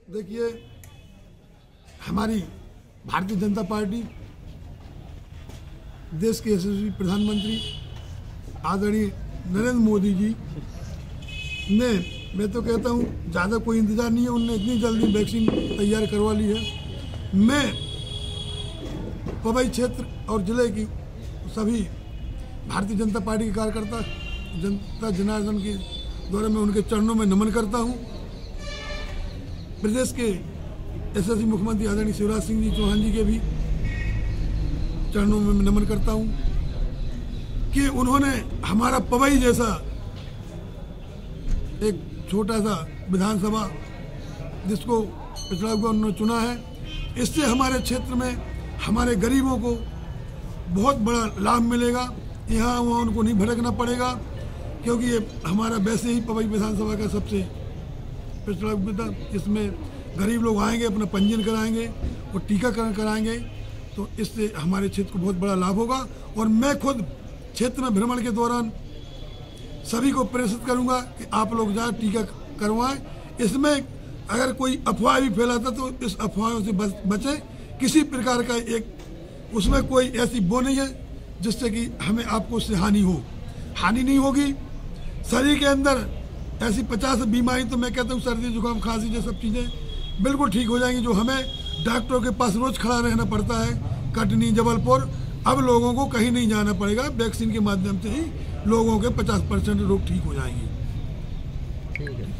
देखिए, हमारी भारतीय जनता पार्टी, देश के यशस्वी प्रधानमंत्री आदरणीय नरेंद्र मोदी जी ने, मैं तो कहता हूँ ज़्यादा कोई इंतज़ार नहीं है, उनने इतनी जल्दी वैक्सीन तैयार करवा ली है। मैं पवई क्षेत्र और जिले की सभी भारतीय जनता पार्टी के कार्यकर्ता, जनता जनार्दन के द्वारा मैं उनके चरणों में नमन करता हूँ। प्रदेश के यशस्वी मुख्यमंत्री आदरणीय शिवराज सिंह जी चौहान जी के भी चरणों में नमन करता हूँ कि उन्होंने हमारा पवई जैसा एक छोटा सा विधानसभा जिसको पिछड़ा हुआ उन्होंने चुना है, इससे हमारे क्षेत्र में हमारे गरीबों को बहुत बड़ा लाभ मिलेगा। यहाँ वहाँ उनको नहीं भटकना पड़ेगा, क्योंकि ये हमारा वैसे ही पवई विधानसभा का सबसे पिछड़ा हुआ, इसमें गरीब लोग आएंगे, अपना पंजीयन कराएंगे और टीकाकरण कराएंगे, तो इससे हमारे क्षेत्र को बहुत बड़ा लाभ होगा। और मैं खुद क्षेत्र में भ्रमण के दौरान सभी को प्रेरित करूंगा कि आप लोग जाए टीका करवाएं। इसमें अगर कोई अफवाह भी फैलाता तो इस अफवाहों से बचें। किसी प्रकार का उसमें कोई ऐसी वो नहीं है जिससे कि हमें आपको उससे हानि नहीं होगी। शरीर के अंदर ऐसी 50 बीमारी, तो मैं कहता हूँ सर्दी जुकाम खांसी ये सब चीज़ें बिल्कुल ठीक हो जाएंगी, जो हमें डॉक्टरों के पास रोज खड़ा रहना पड़ता है कटनी जबलपुर। अब लोगों को कहीं नहीं जाना पड़ेगा, वैक्सीन के माध्यम से ही लोगों के 50% रोग ठीक हो जाएंगे।